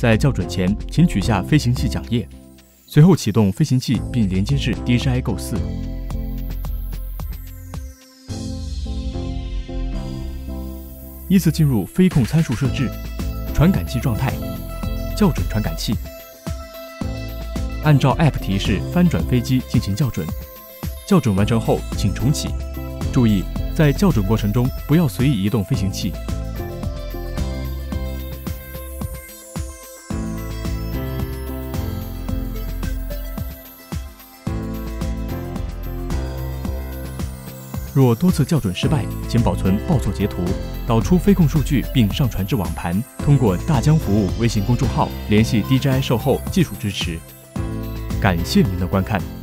在校准前，请取下飞行器桨叶，随后启动飞行器并连接至 DJI Go 4。依次进入飞控参数设置、传感器状态、校准传感器。按照 App 提示翻转飞机进行校准。校准完成后，请重启。注意，在校准过程中不要随意移动飞行器。若多次校准失败，请保存报错截图，导出飞控数据并上传至网盘，通过大疆服务微信公众号联系 DJI 售后技术支持。感谢您的观看。